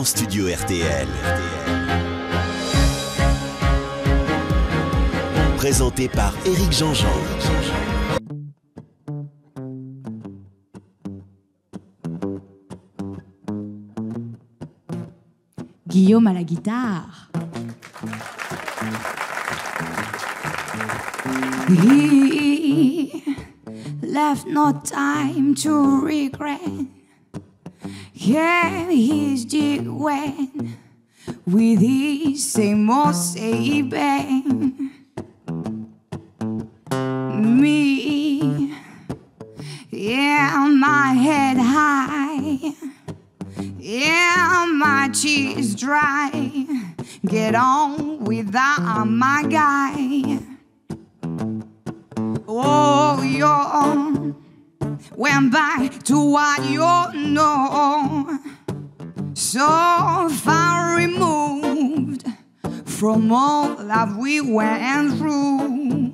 studio RTL. Présenté par Éric Jean-Jean. Guillaume à la guitare. He left no time to regret. Yeah, he's did when with his same old saving. Me, yeah, my head high. Yeah, my cheese dry. Get on without my guy. Oh, you went back to what you know. So far removed from all that we went through.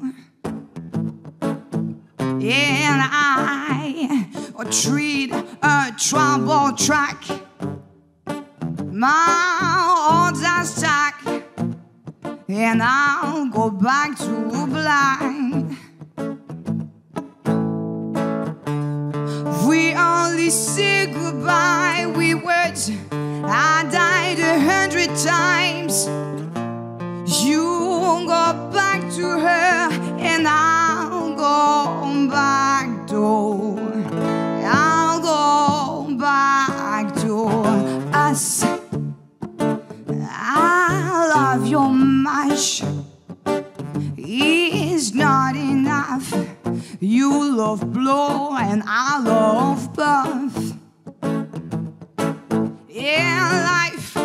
And I treat a trouble track. My odds are stacked, and I'll go back to blind. We only say goodbye with words. I died 100 times. You go back to her, and I'll go back to. I'll go back to us. I love you much. It's not enough. You love blow and I love buff. Yeah, life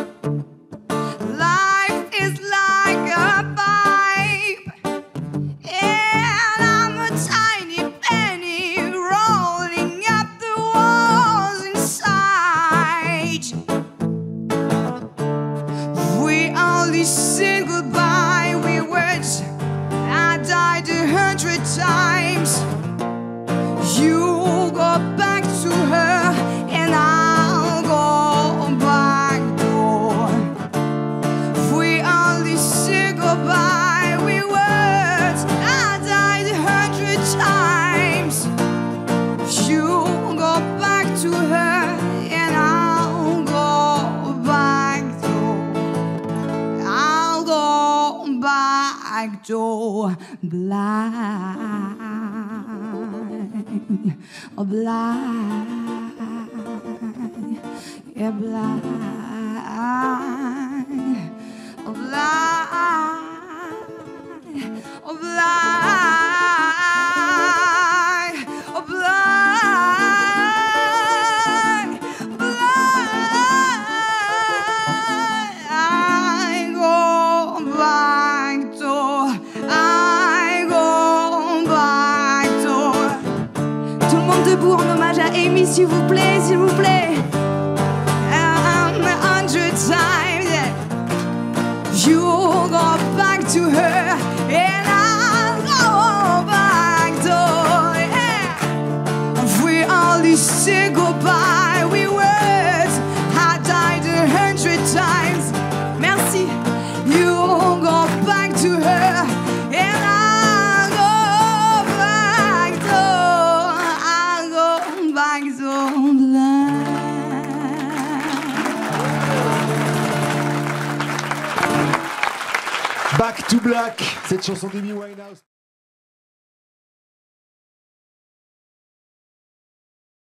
is like a pipe, and I'm a tiny penny rolling up the walls inside. We only say goodbye with words. I died 100 times. You go back to her, and I'll go back to. We only say goodbye with words. I died 100 times. You go back to her, and I'll go back to. I'll go back to blind. Oh, blind, yeah, blind, oh, blind, oh, blind, oh, blind, blind. I go back to, I go back to. Tout le monde debout en hommage à Amy, s'il vous plaît, s'il vous plaît. 100 times, yeah. You go back to her, and I'll go back to, yeah. We only say goodbye with words. I died 100 times. Merci. You go back to her, and I'll go back to. I'll go back to blind. Back to Black, cette chanson d'Amy Winehouse.